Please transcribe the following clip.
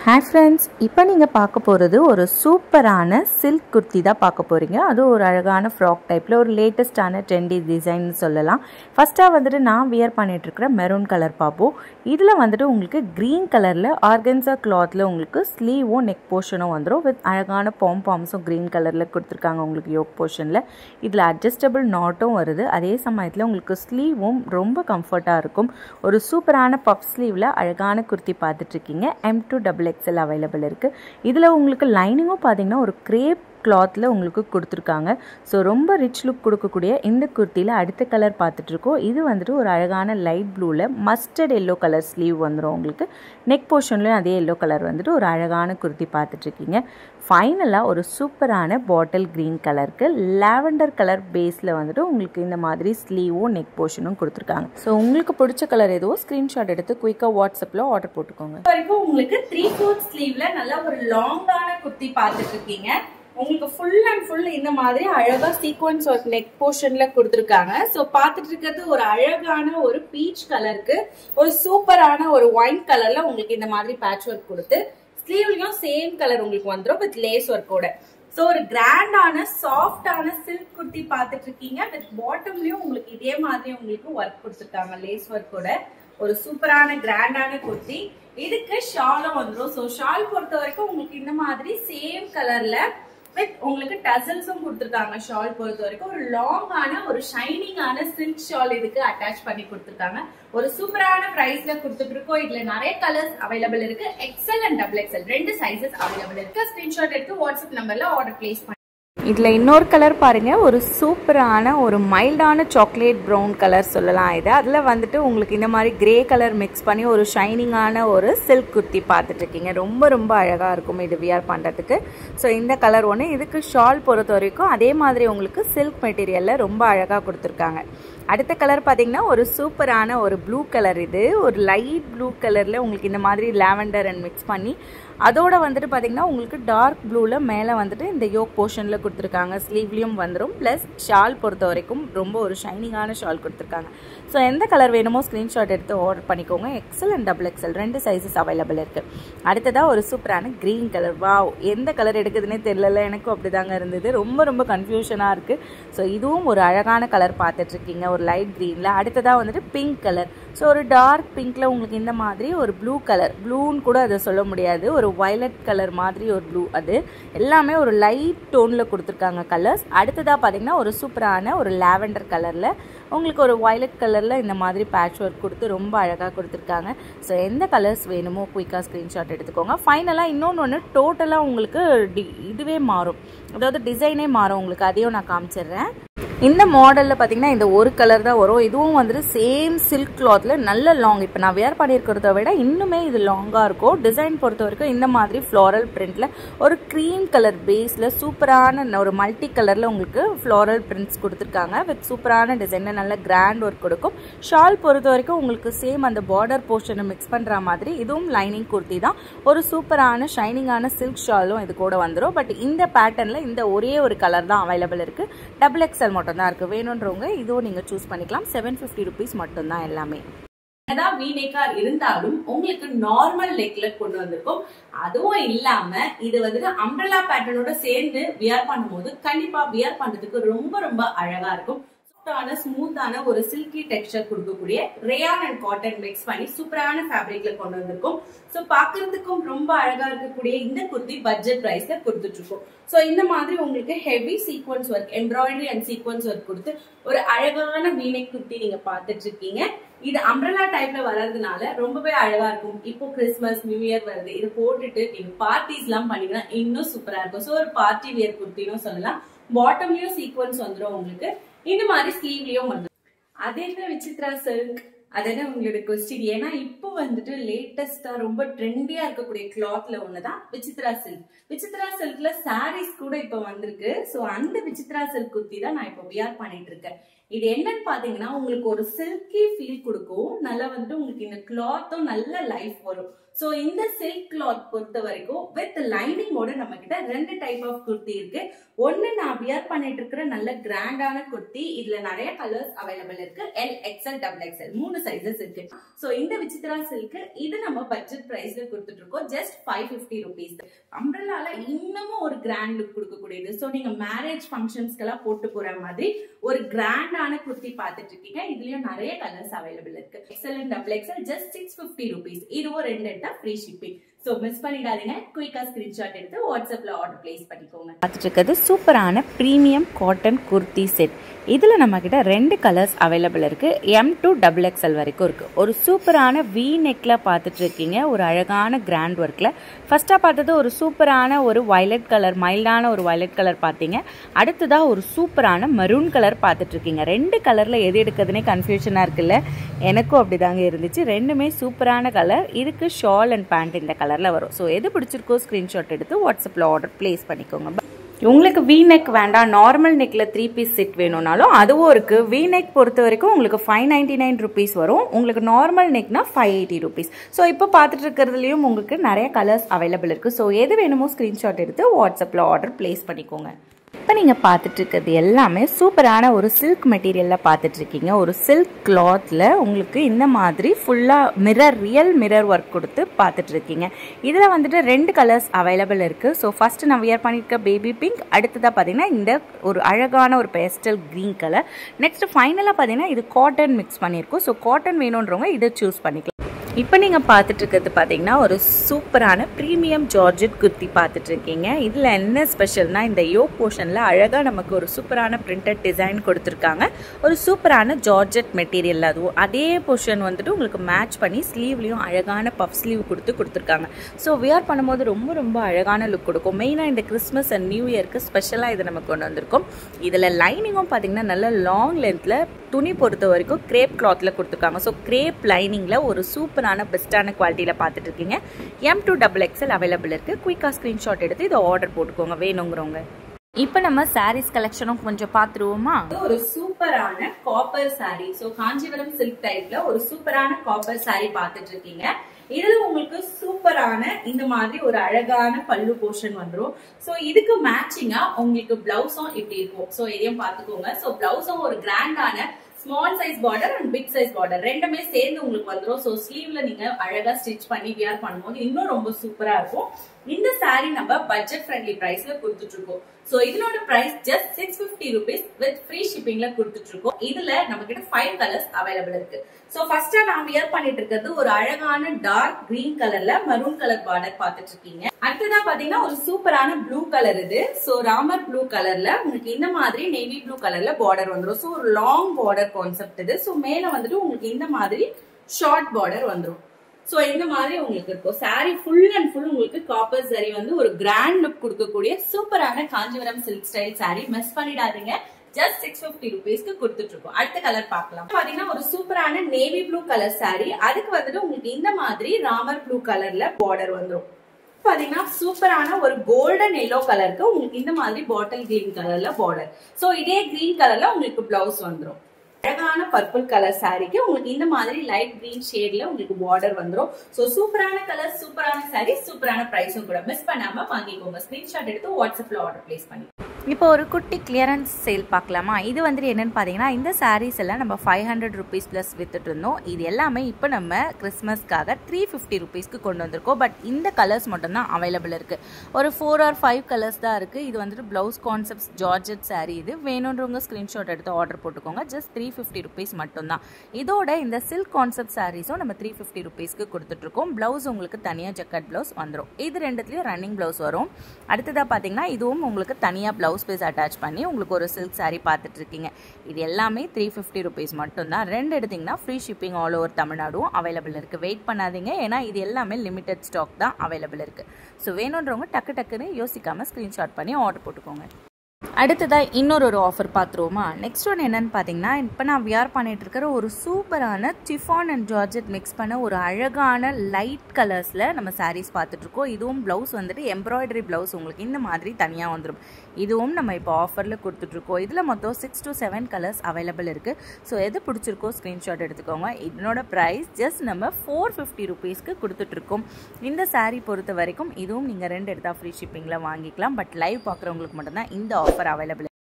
Hi friends, இப்போ நீங்க பார்க்க போறது ஒரு சூப்பரான silk kurti தான் பார்க்க போறீங்க. அது ஒரு அழகான ஃப்ராக் டைப்ல ஒரு லேட்டஸ்டான ட்ரெண்டி டிசைன் சொல்லலாம். ஃபர்ஸ்டா வந்துட்டு நான் வியர் பண்ணிட்டு இருக்கிற மெரூன் கலர் பாப்போ. இதுல வந்துட்டு உங்களுக்கு green கலர்ல ஆர்கன்சா clothல உங்களுக்கு ஸ்லீவும் நெக் போர்ஷனும் வந்துரும் with அழகான பாம்ஸும் green கலர்ல கொடுத்திருக்காங்க உங்களுக்கு yoke portionல. இதுல adjustable knotடும் வருது. அதே சமயத்துல உங்களுக்கு ஸ்லீவும் ரொம்ப கம்ஃபர்ட்டா இருக்கும். ஒரு சூப்பரான பஃப் ஸ்லீவ்ல அழகான kurti பார்த்துட்டு இருக்கீங்க. M2 XXL available இருக்கு. இதுல உங்களுக்கு லைனிங்கும் பாத்தீங்கன்னா ஒரு crepe clothல உங்களுக்கு கொடுத்திருக்காங்க. சோ ரொம்ப ரிச் லுக் கொடுக்கக்கூடிய இந்த குர்த்தில அடுத்த கலர் பார்த்துட்டு இருக்கோம். இது வந்துட்டு ஒரு அழகான லைட் ப்ளூல மஸ்டர்ட் yellow கலர் ஸ்லீவ் வந்துரும் உங்களுக்கு. நெக் போர்ஷன்லயும் அதே yellow கலர் வந்துட்டு ஒரு அழகான குர்த்தி பார்த்துட்டு இருக்கீங்க. ஃபைனலா ஒரு சூப்பரான பாட்டில் கிரீன் கலருக்கு லாவெண்டர் கலர் பேஸ்ல வந்துட்டு உங்களுக்கு இந்த மாதிரி ஸ்லீவும் நெக் போர்ஷனும் கொடுத்திருக்காங்க. சோ உங்களுக்கு பிடிச்ச கலர் ஏதோ ஸ்கிரீன்ஷாட் எடுத்து குயிக்கா வாட்ஸ்அப்ல ஆர்டர் போட்டுக்கோங்க. வரைக்கும் உங்களுக்கு 3/4 ஸ்லீவ்ல நல்ல ஒரு லாங்கான குர்த்தி பார்த்துட்டு இருக்கீங்க. உங்களுக்கு ஃபுல் அண்ட் ஃபுல் இந்த மாதிரி அழகா சீக்வன்ஸ் ஒர்க் நெக் போர்ஷன்ல கொடுத்திருக்காங்க. சோ பாத்துட்டு இருக்கிறது ஒரு அழகான ஒரு பீச் கலருக்கு ஒரு சூப்பரான ஒரு ஒயின் கலர்ல உங்களுக்கு இந்த மாதிரி பேட்ச் ஒர்க் கொடுத்து ஸ்லீவ்லயும் சேம் கலர் உங்களுக்கு வந்துரும் வித் லேஸ் ஒர்க்கோட. சோ ஒரு கிராண்டான சாஃப்டான சில்க் குர்த்தி பாத்துட்டு இருக்கீங்க. வித் பாட்டம்லயும் உங்களுக்கு இதே மாதிரி உங்களுக்கு ஒர்க் கொடுத்திருக்காங்க லேஸ் ஒர்க்கோட. ஒரு சூப்பரான கிராண்டான குர்த்தி. இதுக்கு ஷாலும் வந்துடும். சோ ஷால் பொறுத்த வரைக்கும் உங்களுக்கு இந்த மாதிரி சேம் கலர்ல வித் உங்களுக்கு டசல்ஸும் கொடுத்திருக்காங்க. ஷால் பொறுத்த வரைக்கும் ஒரு லாங்கான ஒரு ஷைனிங்கான சில்க் ஷால் இதுக்கு அட்டாச் பண்ணி கொடுத்திருக்காங்க. ஒரு சூப்பரான பிரைஸ்ல கொடுத்துட்டு இருக்கோம். இதுல நிறைய கலர்ஸ் அவைலபிள் இருக்கு. எக்ஸ்எல் அண்ட் XXL ரெண்டு சைசஸ் அவைலபிள் இருக்கு. ஸ்கிரீன்ஷாட் எடுத்து வாட்ஸ்அப் நம்பர்ல ஆர்டர் பிளேஸ் பண்ணி. இதுல இன்னொரு கலர் பாருங்க, ஒரு சூப்பரான ஒரு மைல்டான சாக்லேட் ப்ரௌன் கலர் சொல்லலாம் இது. அதுல வந்துட்டு உங்களுக்கு இந்த மாதிரி கிரே கலர் மிக்ஸ் பண்ணி ஒரு ஷைனிங்கான ஒரு சில்க் குர்த்தி பார்த்துட்டு இருக்கீங்க. ரொம்ப ரொம்ப அழகா இருக்கும் இது வியர் பண்றதுக்கு. ஸோ இந்த கலர் ஒன்று. இதுக்கு ஷால் பொறுத்த வரைக்கும் அதே மாதிரி உங்களுக்கு சில்க் மெட்டீரியல்ல ரொம்ப அழகா கொடுத்துருக்காங்க. அடுத்த கலர் பார்த்தீங்கன்னா ஒரு சூப்பரான ஒரு ப்ளூ கலர். இது ஒரு லைட் ப்ளூ கலர்ல உங்களுக்கு இந்த மாதிரி லாவெண்டர் அண்ட் மிக்ஸ் பண்ணி அதோட வந்துட்டு பார்த்தீங்கன்னா உங்களுக்கு டார்க் ப்ளூல மேலே வந்துட்டு இந்த யோக் போர்ஷன்ல கொடுத்துருக்காங்க. ஸ்லீவ்லயும் வந்துடும். பிளஸ் ஷால் பொறுத்த வரைக்கும் ரொம்ப ஒரு ஷைனிங்கான ஷால் கொடுத்துருக்காங்க. ஸோ எந்த கலர் வேணுமோ ஸ்கிரீன்ஷாட் எடுத்து ஆர்டர் பண்ணிக்கோங்க. எக்ஸ்எல் அண்ட் XXL ரெண்டு சைஸஸ் அவைலபிள் இருக்கு. அடுத்ததா ஒரு சூப்பரான கிரீன் கலர். வாவ், எந்த கலர் எடுக்குதுன்னே தெரியல. எனக்கும் அப்படிதாங்க இருந்தது. ரொம்ப ரொம்ப கன்ஃபியூஷனா இருக்கு. ஸோ இதுவும் ஒரு அழகான கலர் பார்த்துட்டு இருக்கீங்க. ஒரு லைட் கிரீன்ல. அடுத்ததா வந்துட்டு பிங்க் கலர். ஸோ ஒரு டார்க் பிங்க்ல உங்களுக்கு இந்த மாதிரி ஒரு ப்ளூ கலர், ப்ளூன்னு கூட அதை சொல்ல முடியாது, ஒரு வயலட் கலர் மாதிரி ஒரு ப்ளூ. அது எல்லாமே ஒரு லைட் டோன்ல கொடுத்துருக்காங்க கலர்ஸ். அடுத்ததா பாத்தீங்கன்னா ஒரு சூப்பரான ஒரு லாவெண்டர் கலர்ல உங்களுக்கு ஒரு வயலட் கலர்ல இந்த மாதிரி பேட்ச் ஒர்க் கொடுத்து ரொம்ப அழகா கொடுத்துருக்காங்க. ஸோ எந்த கலர்ஸ் வேணுமோ குயிக்கா ஸ்கிரீன்ஷாட் எடுத்துக்கோங்க. ஃபைனலா இன்னொன்று டோட்டலா உங்களுக்கு இதுவே மாறும், அதாவது டிசைனே மாறும் உங்களுக்கு. அதையும் நான் காமிச்சிடுறேன். இந்த மாடலில் பார்த்தீங்கன்னா இந்த ஒரு கலர் தான் வரும். இதுவும் வந்துட்டு சேம் சில்க் கிளாத்ல நல்ல லாங். இப்போ நான் வேர் பண்ணியிருக்கிறத விட இன்னுமே இது லாங்காக இருக்கும். டிசைன் பொறுத்த வரைக்கும் இந்த மாதிரி ஃப்ளாரல் பிரிண்ட்ல ஒரு க்ரீம் கலர் பேஸில் சூப்பரான ஒரு மல்டி கலரில் உங்களுக்கு ஃப்ளாரல் பிரிண்ட்ஸ் கொடுத்துருக்காங்க. வித் சூப்பரான டிசைனில் நல்ல கிராண்ட் ஒர்க் கொடுக்கும். ஷால் பொறுத்த வரைக்கும் உங்களுக்கு சேம் அந்த பார்டர் போர்ஷனை மிக்ஸ் பண்ணுற மாதிரி இதுவும் லைனிங் குர்த்தி தான். ஒரு சூப்பரான ஷைனிங்கான சில்க் ஷாலும் இது கூட வந்துடும். பட் இந்த பேட்டர்னில் இந்த ஒரே ஒரு கலர் தான் அவைலபிள் இருக்கு. XXL மட்டும் தான் இருக்கு. வேணும்ன்றவங்க இதுவும் நீங்க சூஸ் பண்ணிக்கலாம். 750 rupees மட்டும் தான் எல்லாமே. அதான் வீநெக்கா இருந்தாலும் உங்களுக்கு நார்மல் நெக்ல கொண்டு வந்திருக்கும். அதுவும் இல்லாம இது வந்துட்டு அம்ப்ரெல்லா பேட்டர்னோட சேர்ந்து வியர் பண்ணும்போது கண்டிப்பா வியர் பண்றதுக்கு ரொம்ப ரொம்ப அழகா இருக்கும். ஸ்மூத்தான ஒரு சில்கி டெக்ஸ்சர் கொடுக்கக்கூடிய ரேயான் அண்ட் காட்டன் மிக்ஸ் பண்ணி சூப்பரான ஃபேப்ரிக்ல கொண்டு வந்திருக்கும். சோ பாக்குறதுக்கும் ரொம்ப அழகா இருக்கக்கூடிய இந்த குர்த்தி பட்ஜெட் பிரைஸ்ல கொடுத்துட்டு இருக்கோம். சோ இந்த மாதிரி உங்களுக்கு heavy sequins work, embroidery and sequins work கொடுத்து ஒரு அழகான வீநெக் குர்த்தி நீங்க பாத்துட்டு இருக்கீங்க. இது அம்ப்ரெல்லா டைப்ல வர்றதுனால ரொம்பவே அழகா இருக்கும். இப்போ கிறிஸ்மஸ் நியூ இயர் வருது. இது போட்டுட்டு நீங்க பார்ட்டிஸ் எல்லாம் பண்ணீங்கன்னா இன்னும் சூப்பரா இருக்கும். சோ ஒரு பார்ட்டி வியர் குர்த்தின்னு சொல்லலாம். பாட்டம்லயும் சீக்வன்ஸ் வந்துடும் உங்களுக்கு. இந்த மாதிரி ஸ்லீவ்லயும் வந்து அது என்ன விசித்ரா சில்க், அது என்ன உங்களோட கொஸ்டின். ஏன்னா இப்போ வந்துட்டு லேட்டஸ்டா ரொம்ப ட்ரெண்டியா இருக்கக்கூடிய கிளாத்ல ஒண்ணுதான் விசித்ரா சில்க். விசித்ரா சில்க்ல சாரீஸ் கூட இப்ப வந்திருக்கு. சோ அந்த விசித்ரா சில்க் குர்த்தி தான் நான் இப்போ வியர் பண்ணிட்டு இருக்கேன். இது என்னன்னு பாத்தீங்கன்னா உங்களுக்கு ஒரு சில்கி ஃபீல் கொடுக்கும். நல்லா வந்துட்டு உங்களுக்கு இந்த கிளாத்தும் நல்ல லைஃப் வரும். சோ இந்த சில்க் கிளாத் பொறுத்த வரைக்கும் வித் லைனிங்கோட நம்ம கிட்ட 2 டைப் ஆஃப் குர்த்தி இருக்கு. ஒன்னு நான் வியர் பண்ணிட்டு இருக்கிற நல்ல கிராண்டான குர்த்தி. இதுல நிறைய கலர்ஸ் அவைலபிள் இருக்கு. XXL XXXL 3 சைஸஸ் இருக்கு. சோ இந்த விசித்ரா சில்க் இது நம்ம பட்ஜெட் பிரைஸ்ல கொடுத்துட்டு இருக்கோம். Just 550 rupees. அம்ப்ரெல்லால இன்னமும் ஒரு கிராண்ட் லுக் கொடுக்கக்கூடியது. சோ நீங்க மேரேஜ் ஃபங்க்ஷன்ஸ்க்கு எல்லாம் போட்டு போற மாதிரி ஒரு கிராண்டான குர்த்தி பார்த்துட்டு இருக்கீங்க. இதுலயும் நிறைய கலர்ஸ் அவைலபிள் இருக்கு. XL and XXL just 650 rupees. இதுவும் 2 எடுத்தா ஃப்ரீ ஷிப்பிங். சோ மிஸ் பண்ணிடாதீங்க. குயிக்கா ஸ்கிரீன்ஷாட் எடுத்து வாட்ஸ்அப்ல ஆர்டர் பிளேஸ் பண்ணிக்கோங்க. பார்த்துட்டு இருக்கிறது சூப்பரான பிரீமியம் காட்டன் குர்த்தி செட். இதில் நம்ம கிட்ட 2 கலர்ஸ் அவைலபிள் இருக்கு. M to XXL வரைக்கும் இருக்கு. ஒரு சூப்பரான V நெக்ல பார்த்துட்டு இருக்கீங்க. ஒரு அழகான கிராண்ட் ஒர்க்ல. ஃபர்ஸ்டா பார்த்தது ஒரு சூப்பரான ஒரு வயலட் கலர், மைல்டான ஒரு வயலட் கலர் பார்த்தீங்க. அடுத்ததா ஒரு சூப்பரான மரூன் கலர் பார்த்துட்டு இருக்கீங்க. 2 கலர்ல எது எடுக்கிறதுனே கன்ஃபியூஷனா இருக்குல்ல. எனக்கும் அப்படிதாங்க இருந்துச்சு. ரெண்டுமே சூப்பரான கலர். இதுக்கு ஷால் அண்ட் பேண்ட் இந்த கலர்ல வரும். ஸோ எது பிடிச்சிருக்கோ ஸ்கிரீன்ஷாட் எடுத்து வாட்ஸ்அப்ல ஆர்டர் பிளேஸ் பண்ணிக்கோங்க. உங்களுக்கு வி நெக் வேண்டாம், நார்மல் நெக்ல 3 பீஸ் செட் வேணும்னாலும் அதுவும் இருக்கு. வி நெக் பொறுத்த வரைக்கும் உங்களுக்கு 599 rupees வரும். உங்களுக்கு நார்மல் நெக்னா 580 rupees. ஸோ இப்போ பார்த்துட்டு இருக்கிறதுலையும் உங்களுக்கு நிறைய கலர்ஸ் அவைலபிள் இருக்கு. ஸோ எது வேணுமோ ஸ்கிரீன்ஷாட் எடுத்து வாட்ஸ்அப்ல ஆர்டர் பிளேஸ் பண்ணிக்கோங்க. இப்போ நீங்கள் பார்த்துட்டு இருக்கிறது எல்லாமே சூப்பரான ஒரு சில்க் மெட்டீரியலில் பார்த்துட்டு இருக்கீங்க. ஒரு சில்க் கிளாத்தில் உங்களுக்கு இந்த மாதிரி ஃபுல்லாக ரியல் மிரர் ஒர்க் கொடுத்து பார்த்துட்டு இருக்கீங்க. இதில் வந்துட்டு 2 கலர்ஸ் அவைலபிள் இருக்குது. ஸோ ஃபஸ்ட்டு நான் வியர் பண்ணியிருக்க பேபி பிங்க், அடுத்ததாக பார்த்தீங்கன்னா இந்த ஒரு அழகான ஒரு பேஸ்டல் க்ரீன் கலர். நெக்ஸ்ட் ஃபைனலாக பார்த்தீங்கன்னா இது காட்டன் மிக்ஸ் பண்ணியிருக்கோம். ஸோ காட்டன் வேணுன்றவங்க இதை சூஸ் பண்ணிக்கலாம். இப்போ நீங்கள் பார்த்துட்டு இருக்கிறது பார்த்தீங்கன்னா ஒரு சூப்பரான ப்ரீமியம் ஜார்ஜெட் குர்த்தி பார்த்துட்டு இருக்கீங்க. இதில் என்ன ஸ்பெஷல்னா இந்த யோக் போர்ஷனில் அழகாக நமக்கு ஒரு சூப்பரான பிரிண்டட் டிசைன் கொடுத்துருக்காங்க. ஒரு சூப்பரான ஜார்ஜெட் மெட்டீரியல். அதுவும் அதே போர்ஷன் வந்துட்டு உங்களுக்கு மேட்ச் பண்ணி ஸ்லீவ்லேயும் அழகான பஃப் ஸ்லீவ் கொடுத்துருக்காங்க. ஸோ வியர் பண்ணும்போது ரொம்ப ரொம்ப அழகான லுக் கொடுக்கும். மெயினாக இந்த கிறிஸ்மஸ் அண்ட் நியூ இயர்க்கு ஸ்பெஷலாக இதை நம்ம கொண்டு வந்திருக்கோம். இதில் லைனிங்கும் பார்த்தீங்கன்னா நல்ல லாங் லென்த்தில் துணி பொறுத்த வரைக்கும் கிரேப் கிளாத்தில் கொடுத்துருக்காங்க. ஸோ கிரேப் லைனிங்கில் ஒரு சூப்பரான பெஸ்ட்டான குவாலிட்டியில் பார்த்துட்டு இருக்கீங்க. M to XXL அவைலபிள் இருக்குது. குயிக்காக ஸ்க்ரீன்ஷாட் எடுத்து இதை ஆர்டர் போட்டுக்கோங்க வேணுங்கிறவங்க. இப்போ நம்ம சாரீஸ் கலெக்ஷனும் கொஞ்சம் பார்த்துருவோமா? ஒரு சூப்பரான copper saree. So Kanchipuram silk டைப்ல ஒரு சூப்பரான காப்பர் சாரி பார்த்துட்டு இருக்கீங்க. இதுல உங்களுக்கு சூப்பரான இந்த மாதிரி ஒரு அழகான பல்லு போர்ஷன் வந்துரும். சோ இதுக்கு மேட்சிங்கா உங்களுக்கு பிளவுஸும் இப்படி இருக்கும். சோ இதையும் பாத்துக்கோங்க. சோ பிளவுஸும் ஒரு கிராண்டான small size border and big size border ரெண்டுமே சேர்ந்து உங்களுக்கு வந்துடும். சோ ஸ்லீவ்ல நீங்க அழகா ஸ்டிச் பண்ணி வியர் பண்ணும்போது இன்னும் ரொம்ப சூப்பரா இருக்கும். இந்த சாரி நம்ம பட்ஜெட் ஃப்ரெண்ட்லி பிரைஸ்ல கொடுத்துட்டு இருக்கோம். சோ இதனோட price just 650 rupees with free ஷிப்பிங்ல கொடுத்துட்டு இருக்கோம். இதுல நம்ம கிட்ட 5 கலர்ஸ் அவைலபிள் இருக்கு. சோ ஃபர்ஸ்டா நான் வியர் பண்ணிட்டு இருக்கிறது ஒரு அழகான டார்க் கிரீன் கலர்ல மரூன் கலர் பார்டர் பார்த்துட்டு இருக்கீங்க. அடுத்ததா பாத்தீங்கன்னா ஒரு சூப்பரான ப்ளூ கலர் இது. சோ ராமர் ப்ளூ கலர்ல உங்களுக்கு இந்த மாதிரி நேவி ப்ளூ கலர்ல பார்டர் வந்துடும். சோ ஒரு லாங் பார்டர் கான்செப்ட் இது. சோ மேல வந்துட்டு உங்களுக்கு இந்த மாதிரி ஷார்ட் பார்டர் வந்துடும். சோ இந்த மாதிரி உங்களுக்கு இருக்கும். சாரி ஃபுல் அண்ட் ஃபுல் உங்களுக்கு காப்பர் சாரி வந்து ஒரு கிராண்ட் லுக் கொடுக்கக்கூடிய சூப்பரான Kanchipuram silk style saree. Miss பண்ணிடாதீங்க. ஜஸ்ட் 650 rupeesக்கு கொடுத்துட்டு இருக்கோம். அடுத்த கலர் பார்க்கலாம். பாத்தீங்கன்னா ஒரு சூப்பரான நேவி ப்ளூ கலர் சாரி. அதுக்கு வந்துட்டு உங்களுக்கு இந்த மாதிரி ராமர் ப்ளூ கலர்ல பார்டர் வந்துடும். பாத்தீங்கன்னா சூப்பரான ஒரு கோல்டன் எல்லோ கலருக்கு உங்களுக்கு இந்த மாதிரி பாட்டில் கிரீன் கலர்ல பார்டர். சோ இதே கிரீன் கலர்ல உங்களுக்கு பிளவுஸ் வந்துடும். அழகான பர்பிள் கலர் சாரிக்கு உங்களுக்கு இந்த மாதிரி லைட் கிரீன் ஷேட்ல உங்களுக்கு பார்டர் வந்துடும். சோ சூப்பரான கலர், சூப்பரான சாரி, சூப்பரான பிரைஸும் கூட. மிஸ் பண்ணாம வாங்கிக்கோங்க. ஸ்கிரீன்ஷாட் எடுத்து வாட்ஸ்அப்ல ஆர்டர் பிளேஸ் பண்ணி. இப்போ ஒரு குட்டி கிளியரன்ஸ் சேல் பார்க்கலாமா? இது வந்துட்டு என்னன்னு பார்த்தீங்கன்னா இந்த சாரீஸ் எல்லாம் நம்ம 500 rupees ப்ளஸ் வித்துட்டு இருந்தோம். இது எல்லாமே இப்போ நம்ம கிறிஸ்மஸ்க்காக 350 rupeesக்கு கொண்டு வந்திருக்கோம். பட் இந்த கலர்ஸ் மட்டும்தான் அவைலபிள் இருக்குது. ஒரு 4 or 5 கலர்ஸ் தான் இருக்குது. இது வந்துட்டு ப்ளவுஸ் கான்செப்ட்ஸ் ஜார்ஜெட் சாரீ. இது வேணுன்றவங்க ஸ்க்ரீன்ஷாட் எடுத்து ஆர்டர் போட்டுக்கோங்க. ஜஸ்ட் 350 rupees மட்டும்தான். இதோட இந்த சில்க் கான்செப்ட் சாரீஸும் நம்ம 350 rupeesக்கு கொடுத்துட்ருக்கோம். ப்ளவுஸ் உங்களுக்கு தனியாக ஜக்கட் ப்ளவுஸ் வந்துடும். இது ரெண்டுத்துலேயும் ரன்னிங் ப்ளவுஸ் வரும். அடுத்ததாக பார்த்தீங்கன்னா இதுவும் உங்களுக்கு தனியாக ப்ளவுஸ் பீஸ் அட்டாச் பண்ணி உங்களுக்கு ஒரு சில்க் சாரீ பார்த்துட்டு இருக்கீங்க. இது எல்லாமே 350 rupees மட்டும்தான். 2 எடுத்தீங்கன்னா ஃப்ரீ ஷிப்பிங் ஆல் ஓவர் தமிழ்நாடும் அவைலபிள் இருக்குது. வெயிட் பண்ணாதீங்க. ஏன்னா இது எல்லாமே லிமிடெட் ஸ்டாக் தான் அவைலபிள் இருக்குது. ஸோ வேணுன்றவங்க டக்கு டக்குன்னு யோசிக்காமல் ஸ்க்ரீன்ஷாட் பண்ணி ஆர்டர் போட்டுக்கோங்க. அடுத்ததாக இன்னொரு ஆஃபர் பார்த்துருவோமா. நெக்ஸ்ட் ஒன் என்னன்னு பார்த்தீங்கன்னா, இப்போ நான் வியர் பண்ணிட்டு இருக்கிற ஒரு சூப்பரான டிஃபான் அண்ட் ஜார்ஜெட் மிக்ஸ் பண்ண ஒரு அழகான லைட் கலர்ஸில் நம்ம சாரீஸ் பார்த்துட்ருக்கோம். இதுவும் ப்ளவுஸ் வந்துட்டு எம்ப்ராய்டரி ப்ளவுஸ் உங்களுக்கு இந்த மாதிரி தனியாக வந்துடும். இதுவும் நம்ம இப்போ ஆஃபரில் கொடுத்துட்ருக்கோம். இதில் மொத்தம் 6 to 7 கலர்ஸ் அவைலபிள் இருக்குது. ஸோ எது பிடிச்சிருக்கோ ஸ்க்ரீன்ஷாட் எடுத்துக்கோங்க. இதனோட ப்ரைஸ் ஜஸ்ட் நம்ம 450 ருபீஸ்க்கு கொடுத்துட்ருக்கோம். இந்த சாரீ பொறுத்த வரைக்கும் இதுவும் நீங்கள் 2 எடுத்தால் ஃப்ரீ ஷிப்பிங்கில் வாங்கிக்கலாம். பட் லைவ் பார்க்குறவங்களுக்கு மட்டும்தான் இந்த ஆஃபர் available.